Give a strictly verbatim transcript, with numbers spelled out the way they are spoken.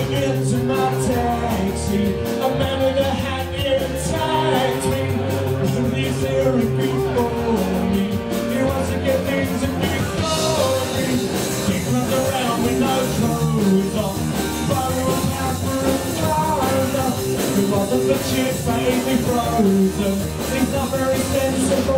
into my taxi. A man with a hat attacked me. He's there before me. He wants to get things in before me. He runs around with no clothes on. Borrow a paper and powder. It wasn't the chips that ate me frozen. He's not very sensible.